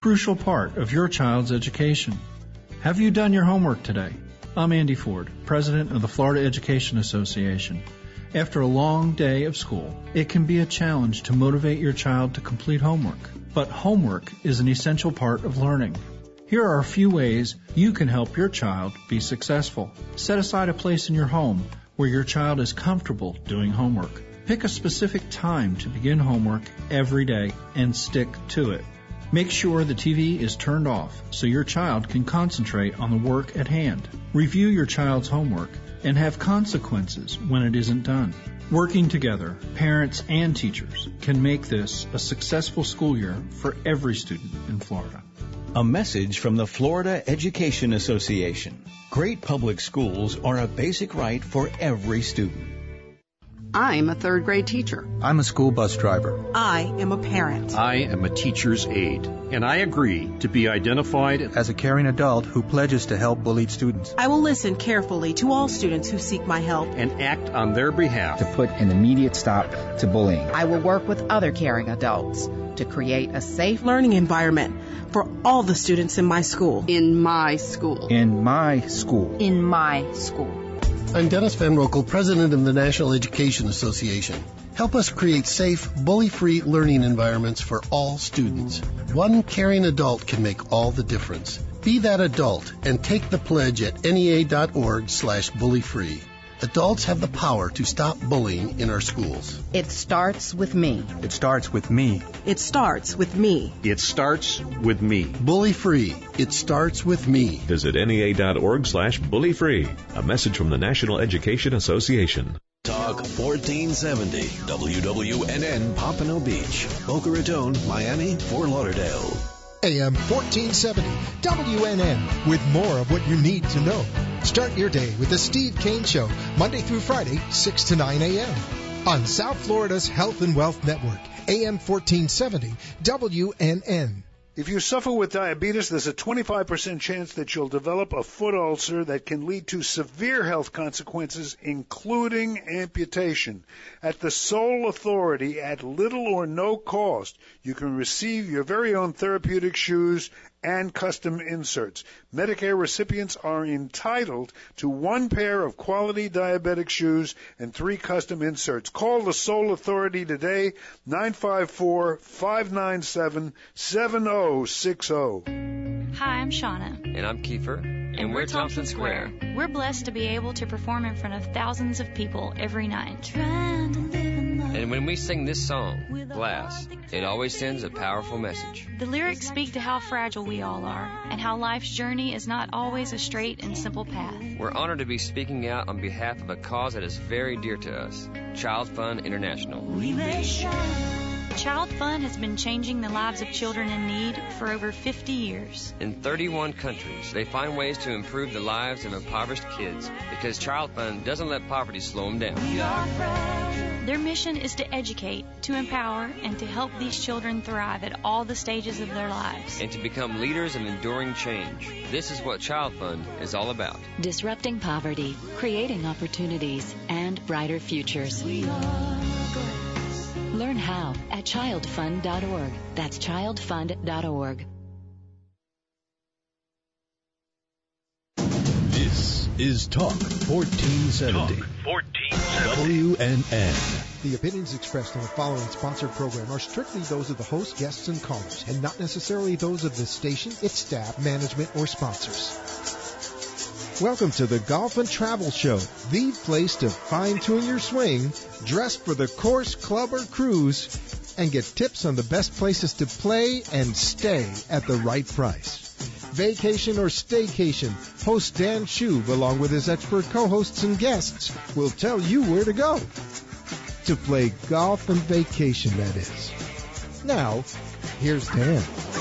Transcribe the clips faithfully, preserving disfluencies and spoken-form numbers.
crucial part of your child's education. Have you done your homework today? I'm Andy Ford, President of the Florida Education Association. After a long day of school, it can be a challenge to motivate your child to complete homework. But homework is an essential part of learning. Here are a few ways you can help your child be successful. Set aside a place in your home where your child is comfortable doing homework. Pick a specific time to begin homework every day and stick to it. Make sure the T V is turned off so your child can concentrate on the work at hand. Review your child's homework and have consequences when it isn't done. Working together, parents and teachers can make this a successful school year for every student in Florida. A message from the Florida Education Association. Great public schools are a basic right for every student. I'm a third grade teacher. I'm a school bus driver. I am a parent. I am a teacher's aide, and I agree to be identified as a caring adult who pledges to help bullied students. I will listen carefully to all students who seek my help and act on their behalf to put an immediate stop to bullying. I will work with other caring adults to create a safe learning environment for all the students in my school. In my school. In my school. In my school. I'm Dennis Van Rokel, President of the National Education Association. Help us create safe, bully-free learning environments for all students. One caring adult can make all the difference. Be that adult and take the pledge at N E A dot org slash bully-free. Adults have the power to stop bullying in our schools. It starts with me. It starts with me. It starts with me. It starts with me. Bully-free. It starts with me. Visit N E A dot org slash bully-free. A message from the National Education Association. Talk fourteen seventy, W W N N, Pompano Beach, Boca Raton, Miami, Fort Lauderdale. A M fourteen seventy, W N N, with more of what you need to know. Start your day with the Steve Kane Show, Monday through Friday, six to nine a.m. on South Florida's Health and Wealth Network, A M fourteen seventy, W N N. If you suffer with diabetes, there's a twenty-five percent chance that you'll develop a foot ulcer that can lead to severe health consequences, including amputation. At the Soul Authority, at little or no cost, you can receive your very own therapeutic shoes and custom inserts. Medicare recipients are entitled to one pair of quality diabetic shoes and three custom inserts. Call the Soul Authority today, nine five four, five nine seven, seven zero six zero. Hi, I'm Shauna. And I'm Kiefer. And, and we're, we're Thompson Square. Square. We're blessed to be able to perform in front of thousands of people every night. And when we sing this song, Glass, it always sends a powerful message. The lyrics speak to how fragile we all are and how life's journey is not always a straight and simple path. We're honored to be speaking out on behalf of a cause that is very dear to us, Child Fund International. We may shine. Child Fund has been changing the lives of children in need for over fifty years. In thirty-one countries, they find ways to improve the lives of impoverished kids because Child Fund doesn't let poverty slow them down. We are fragile. Their mission is to educate, to empower, and to help these children thrive at all the stages of their lives. And to become leaders of enduring change. This is what Child Fund is all about. Disrupting poverty, creating opportunities, and brighter futures. We are Learn how at child fund dot org. That's child fund dot org. This is Talk fourteen seventy. Talk fourteen seventy. W N N. The opinions expressed on the following sponsored program are strictly those of the host, guests, and callers, and not necessarily those of the station, its staff, management, or sponsors. Welcome to the Golf and Travel Show, the place to fine-tune your swing, dress for the course, club, or cruise, and get tips on the best places to play and stay at the right price. Vacation or staycation, host Dan Schub, along with his expert co-hosts and guests, will tell you where to go. To play golf and vacation, that is. Now, here's Dan.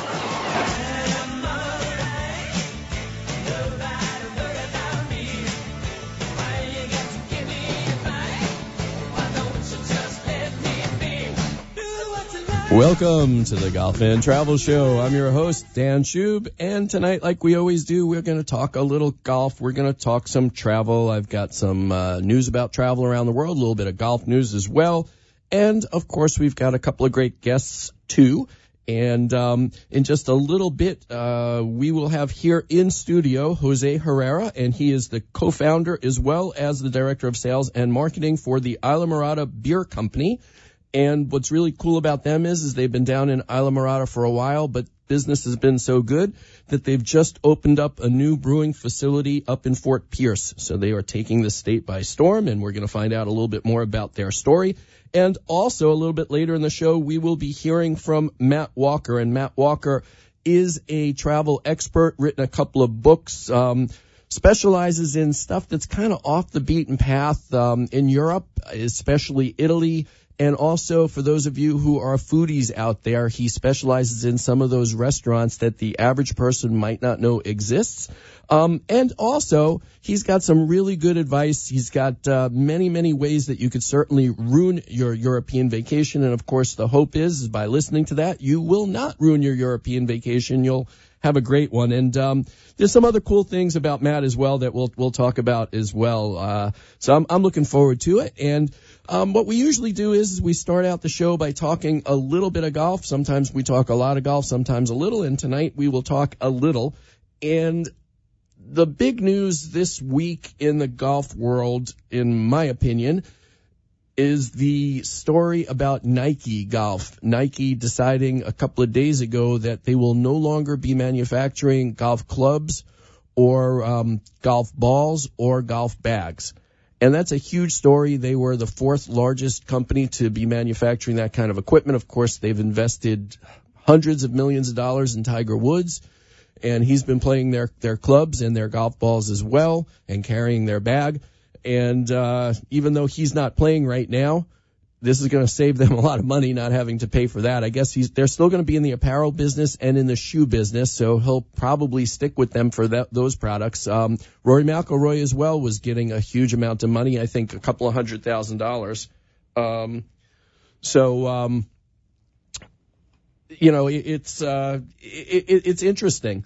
Welcome to the Golf and Travel Show. I'm your host, Dan Schub, and tonight, like we always do, we're going to talk a little golf. We're going to talk some travel. I've got some uh, news about travel around the world, a little bit of golf news as well, and, of course, we've got a couple of great guests, too. And um, in just a little bit, uh, we will have here in studio Jose Herrera, and he is the co-founder as well as the director of sales and marketing for the Islamorada Beer Company. And what's really cool about them is, is they've been down in Islamorada for a while, but business has been so good that they've just opened up a new brewing facility up in Fort Pierce. So they are taking the state by storm, and we're going to find out a little bit more about their story. And also a little bit later in the show, we will be hearing from Matt Walker. And Matt Walker is a travel expert, written a couple of books, um, specializes in stuff that's kind of off the beaten path um, in Europe, especially Italy. And also, for those of you who are foodies out there, he specializes in some of those restaurants that the average person might not know exists. Um, and also, he's got some really good advice. He's got uh, many, many ways that you could certainly ruin your European vacation. And, of course, the hope is, is by listening to that, you will not ruin your European vacation. You'll have a great one. And um, there's some other cool things about Matt as well that we'll we'll talk about as well. Uh, so I'm, I'm looking forward to it. And um, what we usually do is, is we start out the show by talking a little bit of golf. Sometimes we talk a lot of golf, sometimes a little. And tonight we will talk a little. And the big news this week in the golf world, in my opinion, is the story about Nike Golf. Nike deciding a couple of days ago that they will no longer be manufacturing golf clubs or um, golf balls or golf bags. And that's a huge story. They were the fourth largest company to be manufacturing that kind of equipment. Of course, they've invested hundreds of millions of dollars in Tiger Woods, and he's been playing their, their clubs and their golf balls as well and carrying their bag. And uh, even though he's not playing right now, this is going to save them a lot of money not having to pay for that. I guess he's they're still going to be in the apparel business and in the shoe business, so he'll probably stick with them for that, those products. Um, Rory McIlroy as well was getting a huge amount of money, I think a couple of hundred thousand dollars. Um, so, um, you know, it, it's uh, it, it, it's interesting.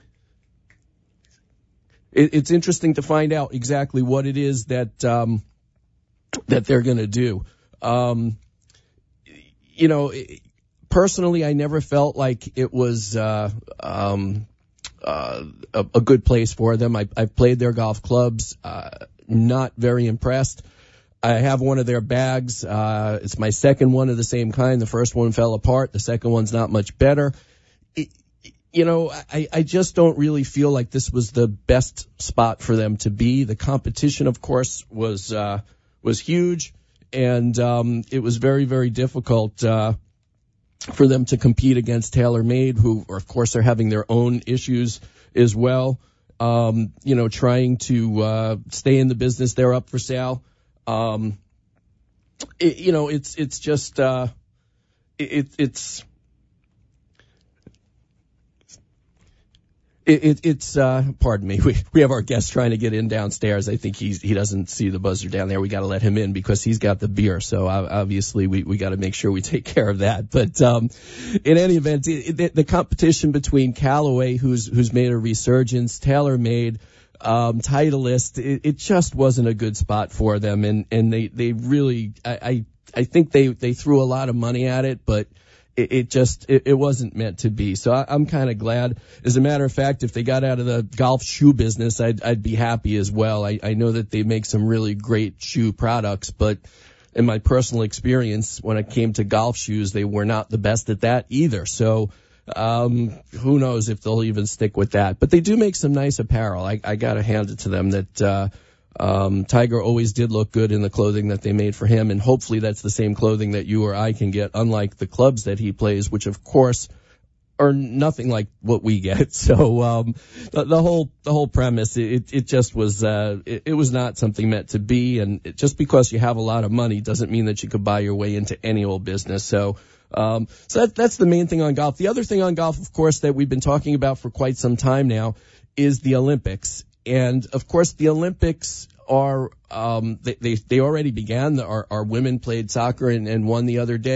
It's interesting to find out exactly what it is that um, that they're going to do. Um, you know, personally, I never felt like it was uh, um, uh, a, a good place for them. I, I've played their golf clubs, uh, not very impressed. I have one of their bags. Uh, it's my second one of the same kind. The first one fell apart. The second one's not much better. It, You know, I, I just don't really feel like this was the best spot for them to be. The competition, of course, was uh, was huge, and um, it was very, very difficult uh, for them to compete against TaylorMade, who, of course, are having their own issues as well. Um, you know, trying to uh, stay in the business. They're up for sale. Um, it, you know, it's it's just uh, it, it's. It, it, it's, uh, pardon me, we, we have our guest trying to get in downstairs. I think he's, he doesn't see the buzzer down there. We got to let him in because he's got the beer. So obviously we, we got to make sure we take care of that. But, um, in any event, it, it, the competition between Callaway, who's, who's made a resurgence, TaylorMade, um, Titleist, it, it just wasn't a good spot for them. And, and they, they really, I, I, I think they, they threw a lot of money at it, but It, it just, it, it wasn't meant to be. So I, I'm kind of glad. As a matter of fact, if they got out of the golf shoe business, I'd, I'd be happy as well. I, I know that they make some really great shoe products, but in my personal experience, when it came to golf shoes, they were not the best at that either. So, um, who knows if they'll even stick with that. But they do make some nice apparel. I, I gotta hand it to them that, uh, Um, Tiger always did look good in the clothing that they made for him, and hopefully that's the same clothing that you or I can get, unlike the clubs that he plays, which of course are nothing like what we get. So, um, the, the whole, the whole premise, it, it just was, uh, it, it was not something meant to be. And it, just because you have a lot of money doesn't mean that you could buy your way into any old business. So, um, so that, that's the main thing on golf. The other thing on golf, of course, that we've been talking about for quite some time now is the Olympics. And of course, the Olympics are, um, they, they, they already began. Our, our women played soccer and, and won the other day.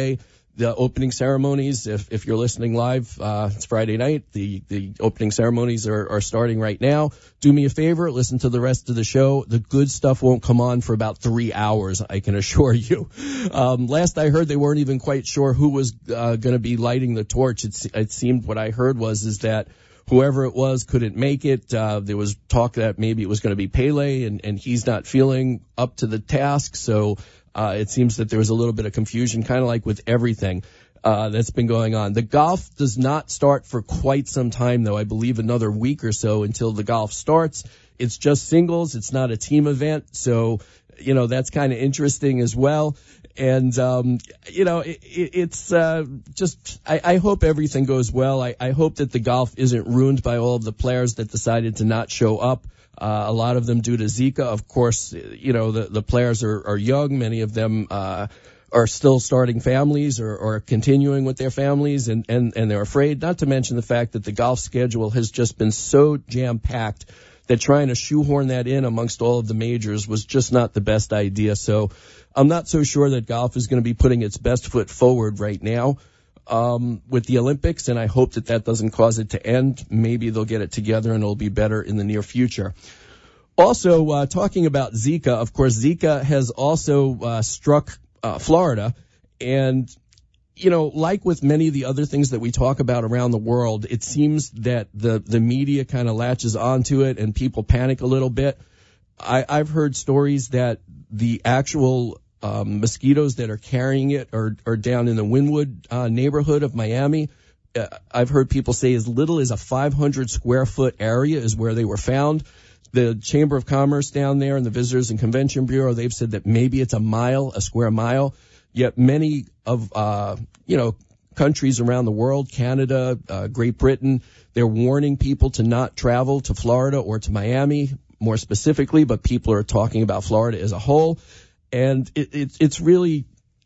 the opening ceremonies, if, if you're listening live, uh, it's Friday night. The, the opening ceremonies are, are starting right now. Do me a favor, listen to the rest of the show. The good stuff won't come on for about three hours, I can assure you. Um, last I heard, they weren't even quite sure who was uh, going to be lighting the torch. It, it seemed what I heard was is that whoever it was couldn't make it. Uh, there was talk that maybe it was going to be Pele, and, and he's not feeling up to the task. So uh, it seems that there was a little bit of confusion, kind of like with everything uh, that's been going on. The golf does not start for quite some time, though. I believe another week or so until the golf starts. It's just singles. It's not a team event. So, you know, that's kind of interesting as well. And, um, you know, it, it, it's uh, just I, I hope everything goes well. I, I hope that the golf isn't ruined by all of the players that decided to not show up. Uh, a lot of them due to Zika. Of course, you know, the, the players are, are young. Many of them uh, are still starting families or, or continuing with their families, and, and, and they're afraid, not to mention the fact that the golf schedule has just been so jam-packed that trying to shoehorn that in amongst all of the majors was just not the best idea. So I'm not so sure that golf is going to be putting its best foot forward right now um, with the Olympics, and I hope that that doesn't cause it to end. Maybe they'll get it together and it'll be better in the near future. Also, uh, talking about Zika, of course, Zika has also uh, struck uh, Florida, and you know, like with many of the other things that we talk about around the world, it seems that the, the media kind of latches onto it and people panic a little bit. I, I've heard stories that the actual um, mosquitoes that are carrying it are, are down in the Wynwood uh, neighborhood of Miami. Uh, I've heard people say as little as a five hundred square foot area is where they were found. The Chamber of Commerce down there and the Visitors and Convention Bureau, they've said that maybe it's a mile, a square mile. Yet many of, uh, you know, countries around the world, Canada, uh, Great Britain, they're warning people to not travel to Florida or to Miami more specifically, but people are talking about Florida as a whole. And it, it, it's really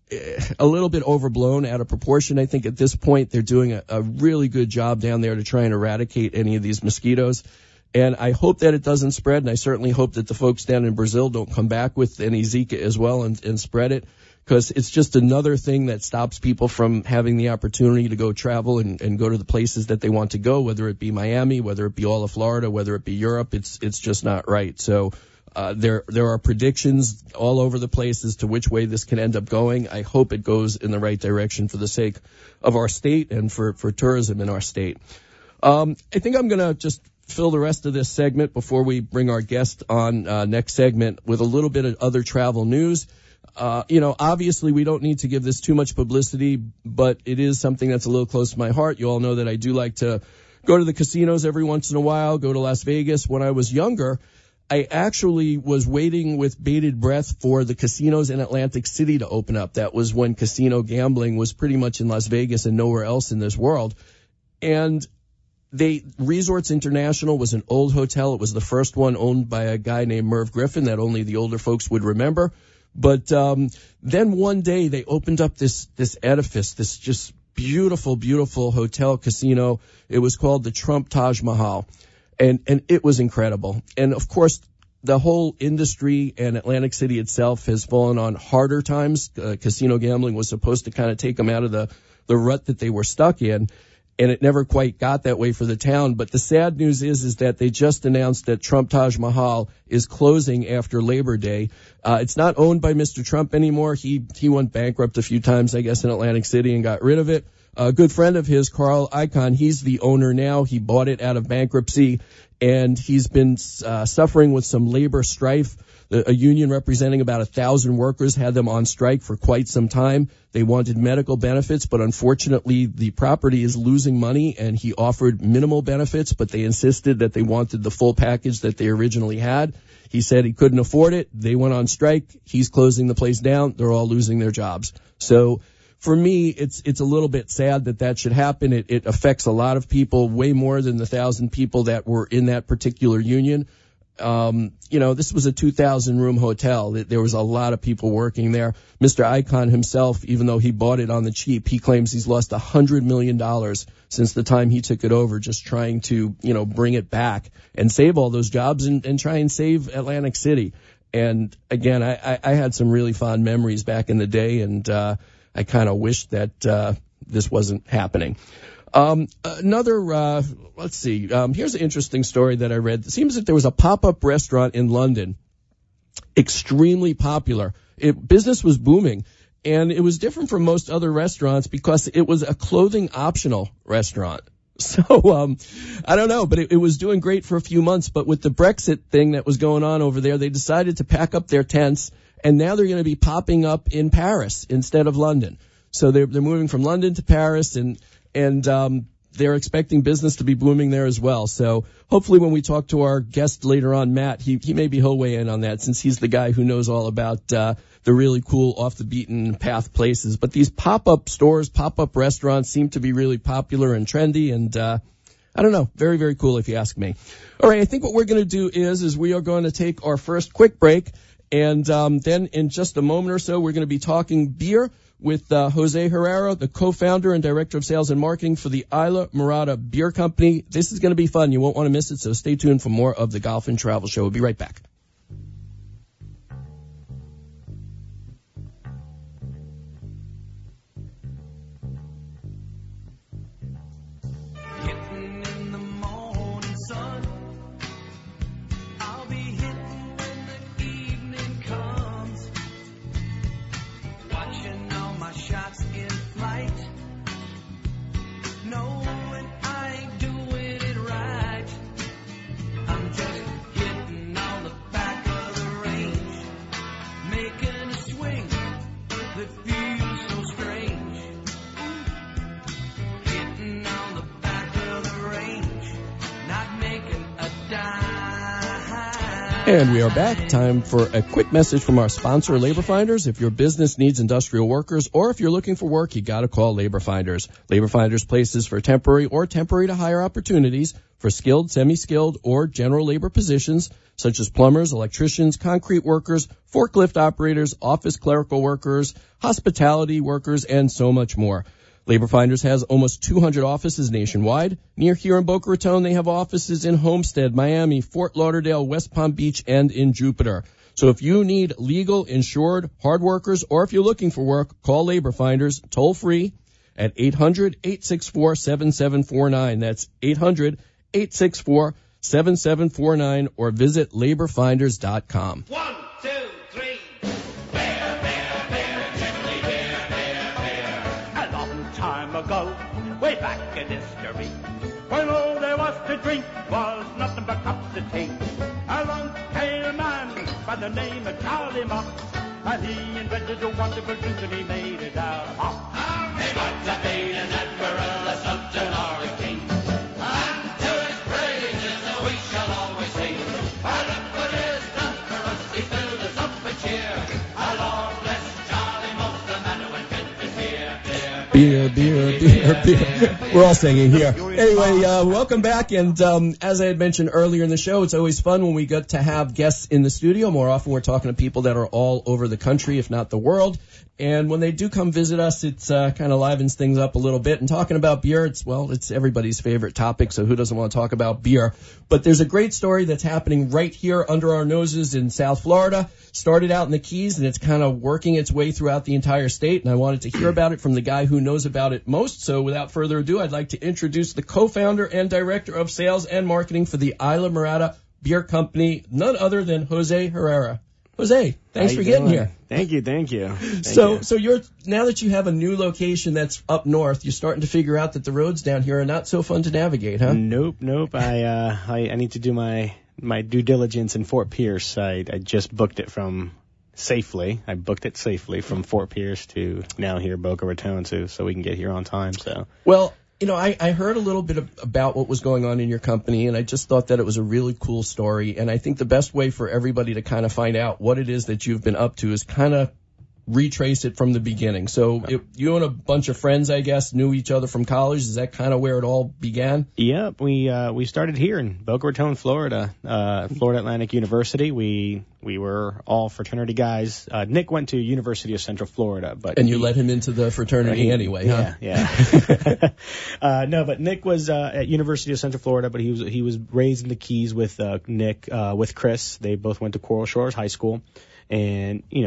a little bit overblown, out of proportion. I think at this point they're doing a, a really good job down there to try and eradicate any of these mosquitoes. And I hope that it doesn't spread, and I certainly hope that the folks down in Brazil don't come back with any Zika as well and, and spread it, because it's just another thing that stops people from having the opportunity to go travel and, and go to the places that they want to go, whether it be Miami, whether it be all of Florida, whether it be Europe. It's it's just not right. So uh, there there are predictions all over the place as to which way this can end up going. I hope it goes in the right direction for the sake of our state and for, for tourism in our state. Um, I think I'm going to just fill the rest of this segment before we bring our guest on uh, next segment with a little bit of other travel news. Uh, you know, obviously we don't need to give this too much publicity, but it is something that's a little close to my heart. You all know that I do like to go to the casinos every once in a while, go to Las Vegas. When I was younger, I actually was waiting with bated breath for the casinos in Atlantic City to open up. That was when casino gambling was pretty much in Las Vegas and nowhere else in this world. And They Resorts International was an old hotel. It was the first one owned by a guy named Merv Griffin that only the older folks would remember. But um, then one day they opened up this this edifice, this just beautiful, beautiful hotel casino. It was called the Trump Taj Mahal, and and it was incredible. And of course, the whole industry and Atlantic City itself has fallen on harder times. Uh, casino gambling was supposed to kind of take them out of the the rut that they were stuck in. And it never quite got that way for the town. But the sad news is, is that they just announced that Trump Taj Mahal is closing after Labor Day. Uh, it's not owned by Mister Trump anymore. He, he went bankrupt a few times, I guess, in Atlantic City and got rid of it. A good friend of his, Carl Icahn, he's the owner now. He bought it out of bankruptcy, and he's been uh, suffering with some labor strife. A union representing about a thousand workers had them on strike for quite some time. They wanted medical benefits, but unfortunately the property is losing money, and he offered minimal benefits, but they insisted that they wanted the full package that they originally had. He said he couldn't afford it. They went on strike. He's closing the place down. They're all losing their jobs. So for me, it's it's a little bit sad that that should happen. It, it affects a lot of people, way more than the thousand people that were in that particular union. Um, you know, this was a two thousand room hotel. There was a lot of people working there. Mister Icahn himself, even though he bought it on the cheap, he claims he's lost a hundred million dollars since the time he took it over, just trying to, you know, bring it back and save all those jobs and, and try and save Atlantic City. And again, I, I, I had some really fond memories back in the day, and, uh, I kind of wish that uh, this wasn't happening. Um, another, uh, let's see, um, here's an interesting story that I read. It seems that there was a pop-up restaurant in London, extremely popular. It, business was booming, and it was different from most other restaurants because it was a clothing optional restaurant. So, um, I don't know, but it, it was doing great for a few months. But with the Brexit thing that was going on over there, they decided to pack up their tents, and now they're going to be popping up in Paris instead of London. So they're, they're moving from London to Paris, and And um, they're expecting business to be booming there as well. So hopefully when we talk to our guest later on, Matt, he, he maybe he'll weigh in on that since he's the guy who knows all about uh, the really cool off-the-beaten-path places. But these pop-up stores, pop-up restaurants seem to be really popular and trendy. And uh, I don't know, very, very cool if you ask me. All right, I think what we're going to do is, is we are going to take our first quick break. And um, then in just a moment or so, we're going to be talking beer with uh, Jose Herrera, the co-founder and director of sales and marketing for the Isla Morada Beer Company. This is going to be fun. You won't want to miss it, so stay tuned for more of the Golf and Travel Show. We'll be right back. And we are back. Time for a quick message from our sponsor, Labor Finders. If your business needs industrial workers or if you're looking for work, you got to call Labor Finders. Labor Finders places for temporary or temporary to hire opportunities for skilled, semi-skilled, or general labor positions such as plumbers, electricians, concrete workers, forklift operators, office clerical workers, hospitality workers, and so much more. Labor Finders has almost two hundred offices nationwide. Near here in Boca Raton, they have offices in Homestead, Miami, Fort Lauderdale, West Palm Beach, and in Jupiter. So if you need legal, insured, hard workers, or if you're looking for work, call Labor Finders toll free at eight hundred, eight six four, seven seven four nine. That's eight hundred, eight six four, seven seven four nine, or visit labor finders dot com. One, two, three. Ago, way back in history, when all there was to drink was nothing but cups of tea. Along came a man by the name of Charlie Mott, and he invented a wonderful drink and he made it out of hop. He was a bean, an admiral, a sultan, or a king, and to his praises we shall always sing. And look what he has done for us, he filled us up with cheer. Lord bless Charlie Mott, the man who invented beer, beer, Beer, beer, beer, beer. We're all singing here. Anyway, uh, welcome back. And um, as I had mentioned earlier in the show, it's always fun when we get to have guests in the studio. More often we're talking to people that are all over the country, if not the world. And when they do come visit us, it's uh, kind of livens things up a little bit. And talking about beer, it's, well, it's everybody's favorite topic, so who doesn't want to talk about beer? But there's a great story that's happening right here under our noses in South Florida. Started out in the Keys, and it's kind of working its way throughout the entire state. And I wanted to hear about it from the guy who knows about it most. So without further ado, I'd like to introduce the co-founder and director of sales and marketing for the Isla Morada Beer Company, none other than Jose Herrera. Jose, thanks How for you getting doing? here. Thank you, thank you. Thank so, you. so you're now that you have a new location that's up north, you're starting to figure out that the roads down here are not so fun to navigate, huh? Nope, nope. I uh, I, I need to do my my due diligence in Fort Pierce. I I just booked it from safely. I booked it safely from Fort Pierce to now here Boca Raton, so so we can get here on time. So well. You know, I, I heard a little bit of, about what was going on in your company, and I just thought that it was a really cool story. And I think the best way for everybody to kind of find out what it is that you've been up to is kind of retrace it from the beginning. So it, you and a bunch of friends, I guess, knew each other from college. Is that kind of where it all began? Yep, we uh, we started here in Boca Raton, Florida, uh, Florida Atlantic University. We we were all fraternity guys. Uh, Nick went to University of Central Florida, but and you he, let him into the fraternity he, anyway, yeah, huh? Yeah, uh, no, but Nick was uh, at University of Central Florida, but he was he was raised in the Keys with uh, Nick uh, with Chris. They both went to Coral Shores High School, and you know.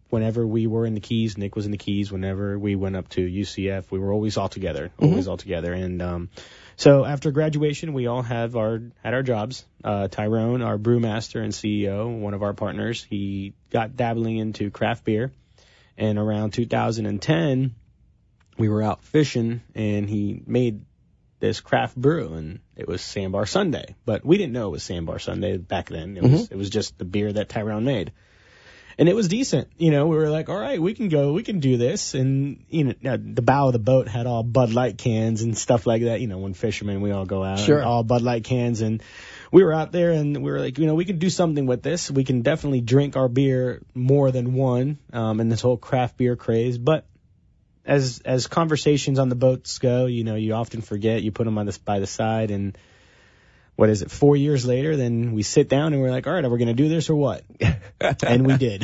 whenever we were in the Keys, Nick was in the Keys. Whenever we went up to U C F, we were always all together, always mm-hmm. all together. And um, so after graduation, we all have our had our jobs. Uh, Tyrone, our brewmaster and C E O, one of our partners, he got dabbling into craft beer. And around two thousand ten, we were out fishing, and he made this craft brew, and it was Sandbar Sunday. But we didn't know it was Sandbar Sunday back then. It mm-hmm. was it was just the beer that Tyrone made. And it was decent. You know, we were like, all right, we can go, we can do this. And, you know, the bow of the boat had all Bud Light cans and stuff like that. You know, when fishermen, we all go out. Sure. All Bud Light cans. And we were out there, and we were like, you know, we can do something with this. We can definitely drink our beer more than one, um, in this whole craft beer craze. But as as conversations on the boats go, you know, you often forget. You put them on this by the side, and what is it, four years later, then we sit down and we're like, all right, are we going to do this or what? And we did.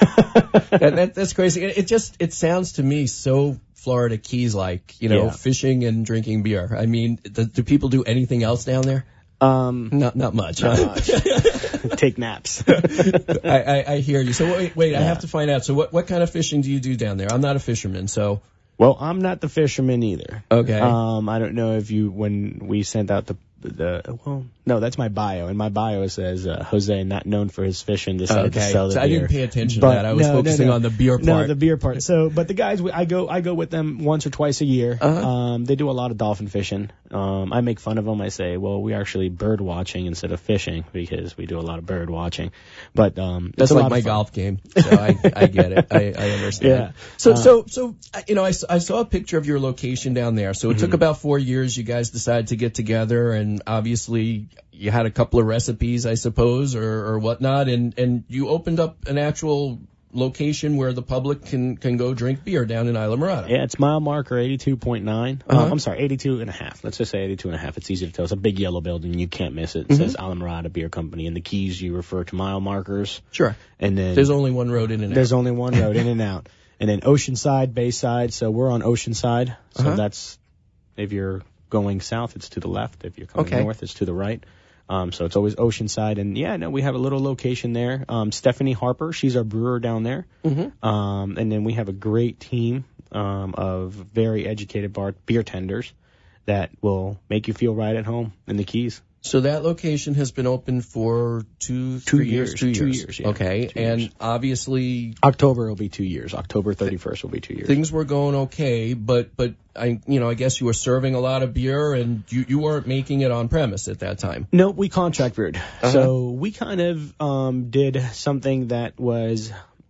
that, that, that's crazy. It, it just, it sounds to me so Florida Keys-like, you know, Yeah. fishing and drinking beer. I mean, do, do people do anything else down there? Um, Not not much. Not huh? much. Take naps. I, I, I hear you. So wait, wait, I Yeah. have to find out. So what, what kind of fishing do you do down there? I'm not a fisherman, so. Well, I'm not the fisherman either. Okay. Um, I don't know if you, when we sent out the, the, well, no, that's my bio. And my bio says, uh, Jose, not known for his fishing, decided Okay. to sell the So beer. I didn't pay attention But to that. I was no, no, focusing no. on the beer part. No, the beer part. So, but the guys, I go, I go with them once or twice a year. Uh-huh. Um, they do a lot of dolphin fishing. Um, I make fun of them. I say, well, we are actually bird watching instead of fishing because we do a lot of bird watching. But, um, That's it's a like lot my of fun. golf game. So I, I get it. I, I understand. Yeah. So, Uh, so, so, you know, I, s- I saw a picture of your location down there. So it Mm-hmm. took about four years. You guys decided to get together, and obviously you had a couple of recipes, I suppose, or, or whatnot, and, and you opened up an actual location where the public can, can go drink beer down in Isla Mirada. Yeah, it's mile marker eighty-two point nine. Uh-huh. Um, I'm sorry, eighty-two and a half. Let's just say eighty-two and a half. It's easy to tell. It's a big yellow building. You can't miss it. It Mhm. says Isla Mirada Beer Company. In the Keys, you refer to mile markers. Sure. And then There's only one road in and out. there's only one road in and out. And then Oceanside, Bayside. So we're on Oceanside. So Uh-huh. that's, if you're going south, it's to the left. If you're coming Okay. north, it's to the right. Um, so it's always Oceanside. And yeah, no, we have a little location there. Um, Stephanie Harper, she's our brewer down there. Mm-hmm. Um, and then we have a great team um, of very educated bar beer tenders that will make you feel right at home in the Keys. So that location has been open for two, Two three years, Two years. two years, yeah. Okay. Two and years. obviously October will be two years. October thirty-first will be two years. things were going okay, but but I you know I guess you were serving a lot of beer, and you you weren't making it on premise at that time. No, we contract brewed. Uh-huh. So we kind of um, did something that was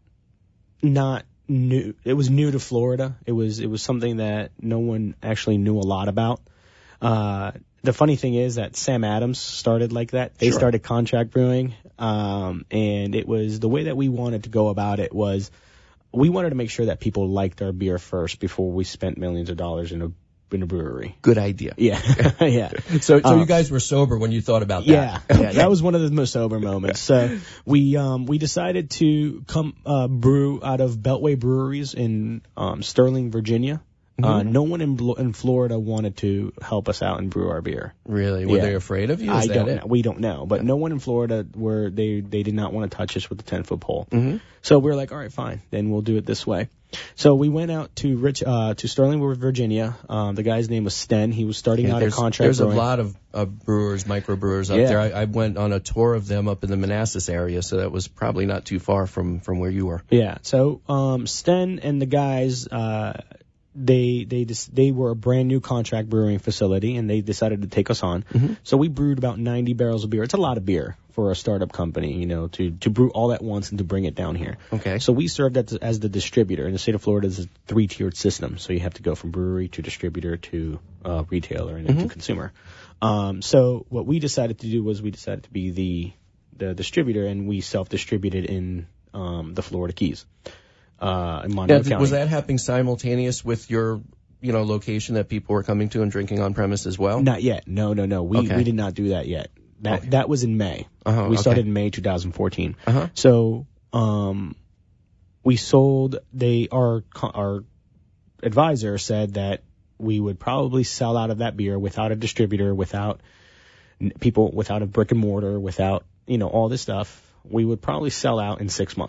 not new. It was new to Florida. It was it was something that no one actually knew a lot about. Uh, the funny thing is that Sam Adams started like that. They Sure. started contract brewing, um, and it was the way that we wanted to go about it was we wanted to make sure that people liked our beer first before we spent millions of dollars in a in a brewery. Good idea. Yeah, yeah. So so Um, you guys were sober when you thought about Yeah, that. yeah, that was one of the most sober moments. So we um we decided to come uh brew out of Beltway Breweries in um Sterling, Virginia. Uh, Mhm. no one in Blo- in Florida wanted to help us out and brew our beer. Really? Were Yeah. they afraid of you? I Is that don't it? know. We don't know, but no one in Florida were they they did not want to touch us with the ten foot pole. Mm-hmm. So we were like, all right, fine, then we'll do it this way. So we went out to Rich uh to Sterling, Virginia. Um, the guy's name was Sten. He was starting Yeah, out a there's contract. there's a brewing. lot of uh, brewers, microbrewers up Yeah. there. I, I went on a tour of them up in the Manassas area, so that was probably not too far from, from where you were. Yeah. So um, Sten and the guys, uh, they they just, they were a brand new contract brewing facility, and they decided to take us on. Mm-hmm. So we brewed about ninety barrels of beer. It's a lot of beer for a startup company, you know, to to brew all at once and to bring it down here. Okay. So we served as, as the distributor. In the state of Florida, it's a three-tiered system. So you have to go from brewery to distributor to uh, retailer and then Mm-hmm. to consumer. Um, so what we decided to do was we decided to be the the distributor, and we self-distributed in um, the Florida Keys. Uh, in Monroe Now, County. was that happening simultaneous with your, you know, location that people were coming to and drinking on premise as well? Not yet. No, no, no. We Okay. we did not do that yet. That Okay. that was in May. Uh-huh, we okay. started in May twenty fourteen. Uh-huh. So um, we sold. They our co- our advisor said that we would probably sell out of that beer without a distributor, without n- people, without a brick and mortar, without you know all this stuff. We would probably sell out in six months.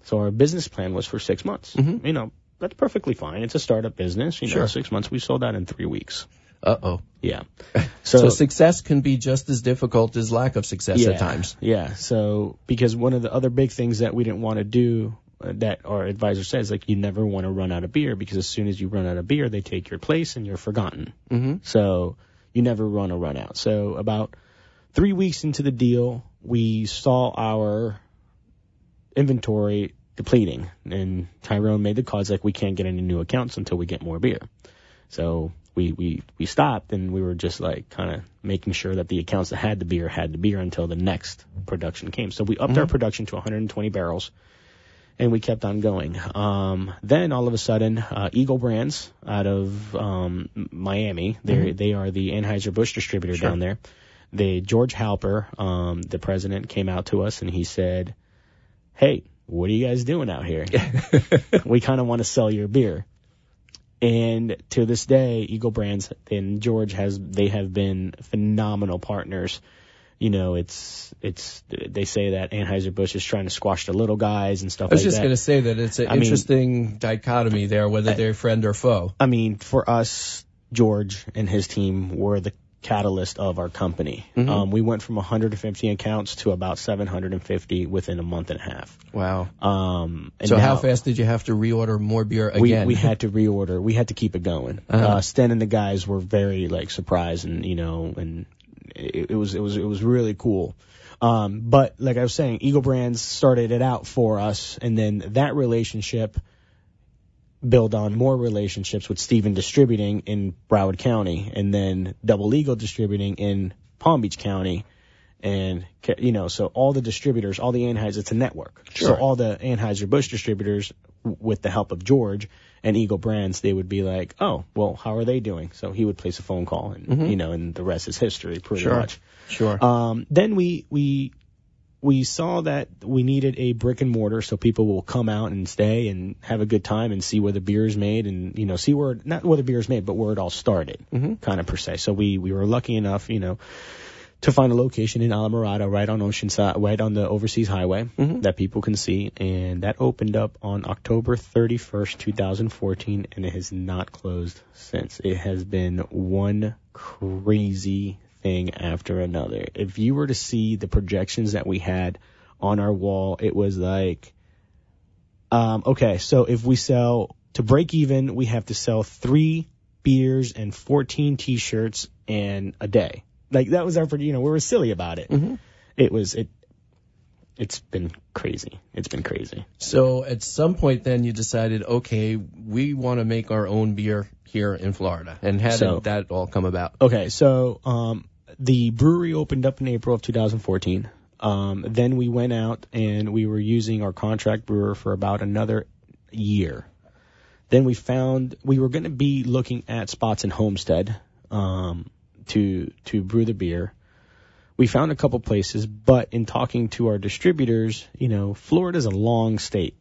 So our business plan was for six months. Mm-hmm. You know, that's perfectly fine. It's a startup business. You know, sure. six months. We sold out in three weeks. Uh-oh. Yeah. So, So, success can be just as difficult as lack of success yeah, at times. Yeah. So because one of the other big things that we didn't want to do, uh, that our advisor says, like, you never want to run out of beer, because as soon as you run out of beer, they take your place and you're forgotten. Mm-hmm. So you never run a run out. So about three weeks into the deal, we saw our inventory depleting, and Tyrone made the calls like, we can't get any new accounts until we get more beer. So we we we stopped, and we were just like kind of making sure that the accounts that had the beer had the beer until the next production came. So we upped Mm-hmm. our production to one hundred twenty barrels, and we kept on going. Um, then all of a sudden, uh, Eagle Brands out of um, Miami, they Mm-hmm. they are the Anheuser-Busch distributor Sure. down there. They George Halper, um, the president, came out to us and he said, "Hey, what are you guys doing out here? We kind of want to sell your beer." And to this day, Eagle Brands and George has they have been phenomenal partners. You know, it's it's they say that Anheuser-Busch is trying to squash the little guys and stuff I was like just that. going to say that it's an I mean, interesting dichotomy there, whether they're friend or foe. I mean, for us, George and his team were the catalyst of our company. Mm-hmm. Um, we went from one hundred fifty accounts to about seven hundred fifty within a month and a half. Wow. Um, and so now, how fast did you have to reorder more beer we, again? we had to reorder. We had to keep it going. Uh-huh. Uh, Sten and the guys were very like surprised, and you know, and it, it was it was it was really cool. Um, but like I was saying, Eagle Brands started it out for us, and then that relationship build on more relationships with Stephen Distributing in Broward County, and then Double Eagle Distributing in Palm Beach County. And, you know, so all the distributors, all the Anheuser, it's a network. Sure. So all the Anheuser-Busch distributors, w- with the help of George and Eagle Brands, they would be like, oh, well, how are they doing? So he would place a phone call, and, Mm-hmm. you know, and the rest is history pretty Sure. much. Sure. Um, then we, we, we saw that we needed a brick and mortar so people will come out and stay and have a good time and see where the beer is made, and, you know, see where, not where the beer is made, but where it all started, Mm-hmm. kind of per se. So we, we were lucky enough, you know, to find a location in Alamorado, right on Oceanside, right on the Overseas Highway, Mm-hmm. that people can see. And that opened up on October thirty-first, twenty fourteen, and it has not closed since. It has been one crazy thing after another. If you were to see the projections that we had on our wall, it was like, um, okay, so if we sell, to break even, we have to sell three beers and fourteen T-shirts and a day. Like, that was our, you know, we were silly about it. Mm-hmm. It was, it, it's been crazy. It's been crazy. So at some point then you decided, okay, we want to make our own beer here in Florida. And how So- did that all come about? Okay, so, um, the brewery opened up in April of two thousand fourteen. Um, then we went out and we were using our contract brewer for about another year. Then we found, we were going to be looking at spots in Homestead, um, to to brew the beer. We found a couple places, but in talking to our distributors, you know, Florida's a long state.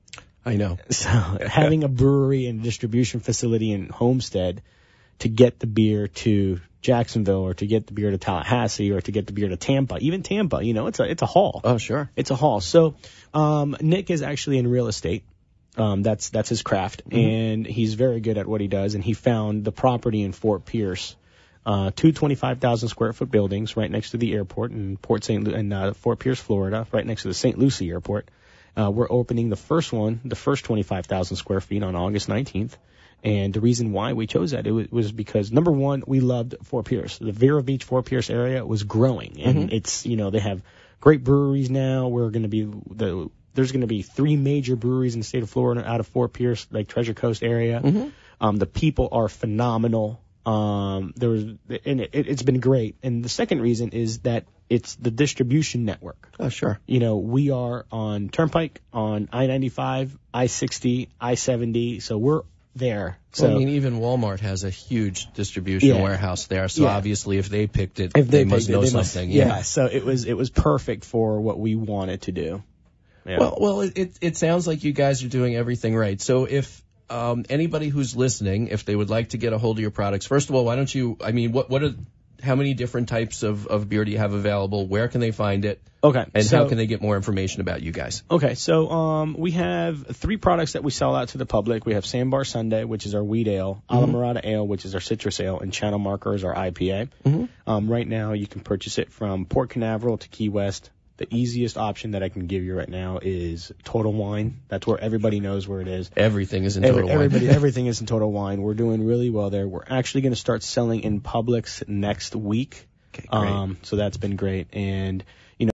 I know. So having a brewery and distribution facility in Homestead to get the beer to Jacksonville, or to get the beer to Tallahassee, or to get the beer to Tampa, even Tampa, you know, it's a it's a haul. Oh, sure. It's a haul. So um, Nick is actually in real estate. Um, that's that's his craft, Mm-hmm. and he's very good at what he does. And he found the property in Fort Pierce. Uh, two twenty-five thousand square foot buildings right next to the airport in Port Saint Lu- in uh, Fort Pierce, Florida, right next to the Saint Lucie Airport. Uh, we're opening the first one, the first twenty-five thousand square feet on August nineteenth. And the reason why we chose that, it was, was because, number one, we loved Fort Pierce. The Vero Beach, Fort Pierce area was growing, and Mm-hmm. it's, you know, they have great breweries now. We're going to be the there's going to be three major breweries in the state of Florida out of Fort Pierce, like Treasure Coast area. Mm-hmm. Um, the people are phenomenal. Um, there was, and it, it's been great. And the second reason is that it's the distribution network. Oh, sure. You know, we are on Turnpike, on I ninety-five, I sixty, I seventy, so we're there. So, Well, I mean, even Walmart has a huge distribution Yeah. warehouse there, so Yeah. obviously if they picked it, if they, they, must picked it, know they must- something. yeah. yeah. So it was, it was perfect for what we wanted to do. Yeah. Well, well, it, it it sounds like you guys are doing everything right. So if um, anybody who's listening, if they would like to get a hold of your products, first of all, why don't you? I mean, what what are how many different types of, of beer do you have available? Where can they find it? Okay. And so, how can they get more information about you guys? Okay, so um, we have three products that we sell out to the public. We have Sandbar Sunday, which is our wheat ale, mm-hmm. Alamorada Ale, which is our citrus ale, and Channel Marker is our I P A. Mm-hmm. Um, right now, you can purchase it from Port Canaveral to Key West. The easiest option that I can give you right now is Total Wine. That's where everybody knows where it is. Everything is in Total Every, Wine. Everybody, everything is in Total Wine. We're doing really well there. We're actually going to start selling in Publix next week. Okay, great. Um, so that's been great. And